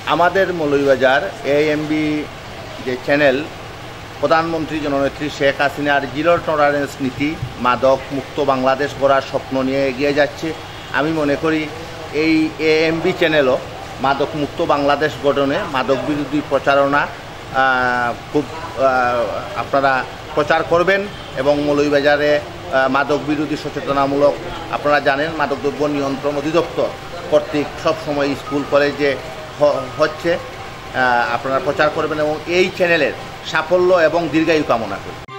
আমাদের মৌলভীবাজার এএমবি যে চ্যানেল প্রধানমন্ত্রী জননেত্রী শেখ হাসিনার জিরো টলারেন্স নীতি মাদক মুক্ত বাংলাদেশ গড়ার স্বপ্ন নিয়ে এগিয়ে যাচ্ছে। আমি মনে করি এই এএমবি চ্যানেলও মাদক মুক্ত বাংলাদেশ গঠনে মাদক বিরোধী প্রচারণা খুব আপনারা প্রচার করবেন এবং মৌলভীবাজারে মাদক বিরোধী সচেতনামূলক আপনারা জানেন মাদকদ্রব্য নিয়ন্ত্রণ অধিদপ্তর কর্তৃক সবসময় স্কুল কলেজে হচ্ছে, আপনারা প্রচার করবেন এবং এই চ্যানেলের সাফল্য এবং দীর্ঘায়ু কামনা করি।